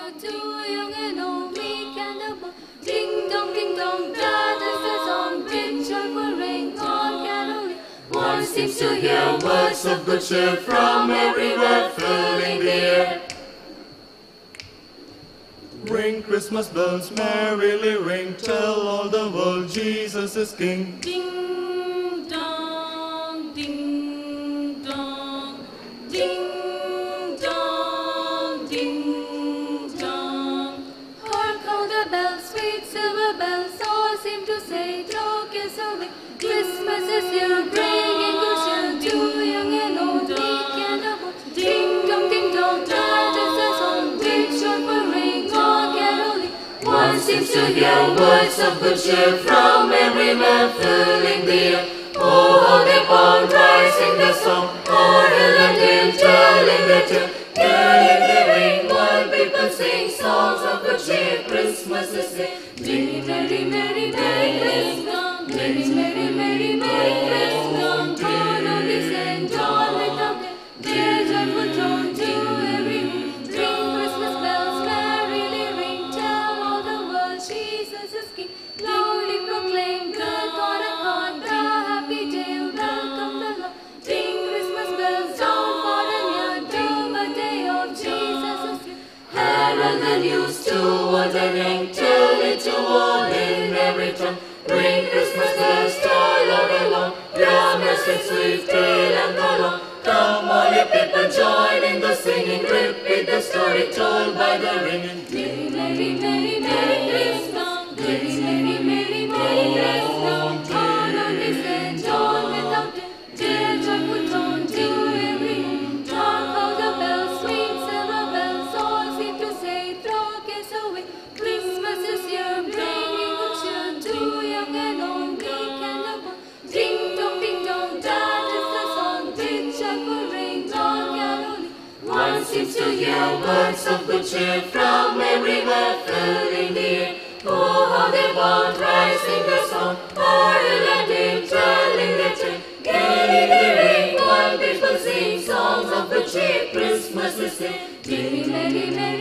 children, too young and old, meek and the poor. Ding dong, dad is the song, rich or poor, ring, all caroling. One seems to hear words of good cheer from everywhere, filling the air. Ring Christmas bells, merrily ring, tell all the world Jesus is King. Ding dong, ding dong, ding dong, ding dong. Hark how the bells, sweet silver bells, all seem to say, talk is away. Christmas is here, bringing good cheer to young and old, meek and the poor. Ding dong, that is the song, rich or poor, ring, all caroling. One seems to hear words of good cheer from everywhere, filling the air. Oh, how they bound, rising the song, o'er hill and dale, telling their tale. Carrying the ring while people sing songs of good cheer. Christmas is here. Merry, merry, merry, merry Christmas. Merry, merry, merry, merry Christmas. God only sent all without them. Their joyful tone to every home. Ring Christmas bells, merrily ring. Tell all the world Jesus is King. Loudly proclaim, good God and God, the happy day, welcome the Lord. Ring Christmas bells, down far and near, till the day of Jesus is here. Herald the news to world and young, tell it to all in every tongue. Ring Christmas bells, toll all along, your message sweet, tale and prolong. Come all you people, join in the singing, repeat the story told by the ringing. Merry, merry, merry, merry Christmas. Merry, merry, merry, merry Christmas. God only sent all without them, their joyful tone to every home. Hark how the bells, sweet silver bells, all seem to say, throw cares away. Christmas is here, bringing good cheer to young and old, meek and the poor. Ding dong, that is the song, rich or poor, ring, all caroling. One seems to hear words of good cheer from everywhere, filling the air. Oh, how they bound, rising the song, o'er hill and dale, telling their tale. Carrying the ring while people sing songs of good cheer. Christmas is here. Merry, merry, merry.